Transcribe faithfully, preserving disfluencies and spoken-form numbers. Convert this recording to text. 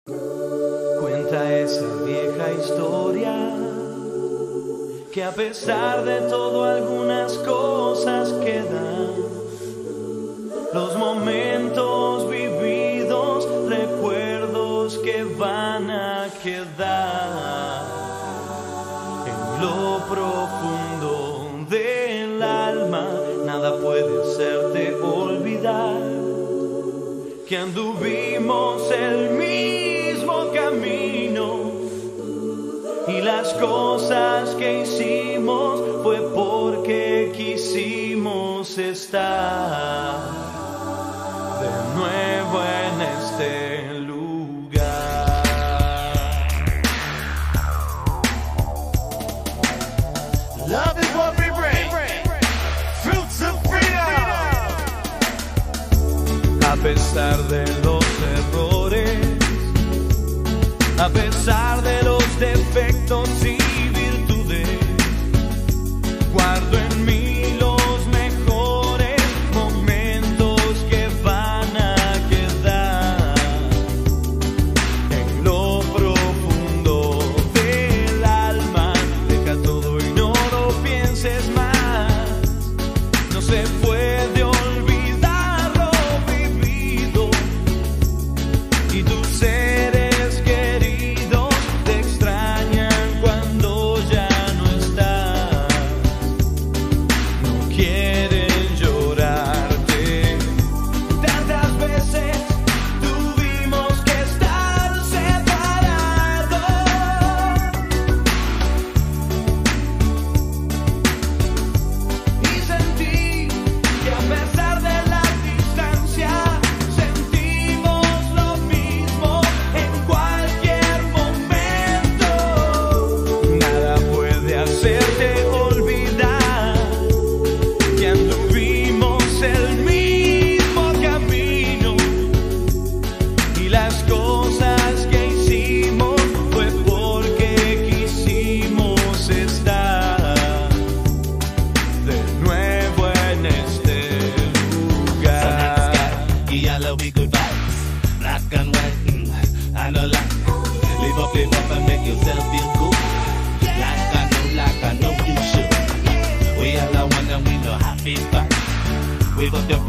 Cuenta esa vieja historia que a pesar de todo algunas cosas quedan. Los momentos vividos, recuerdos que van a quedar en lo profundo del alma. Nada puede hacerte olvidar que anduvimos el mismo camino y las cosas que hicimos fue porque quisimos estar de nuevo en este lugar. Love is what we bring. Fruits of freedom. A pesar de los errores, a pesar de los defectos y virtudes, guardo en mí los mejores momentos que van a quedar en lo profundo del alma. Deja todo y no lo pienses más. No se puede olvidar lo vivido y tus seres queridos te extrañan cuando ya no estás. No quieren llorarte. Tantas veces tuvimos que estar separados y sentí que a pesar de la distancia sentimos lo mismo en cualquier momento. Nada puede hacerte olvidar que anduvimos el mismo camino y las cosas que hicimos fue porque quisimos estar de nuevo en este lugar. Yellow, we good vibes. Black and white, mm, and a lot. Live up, live up and make yourself feel good. Like I know, like I know you should. We all are one and we know happy vibes. Wave up your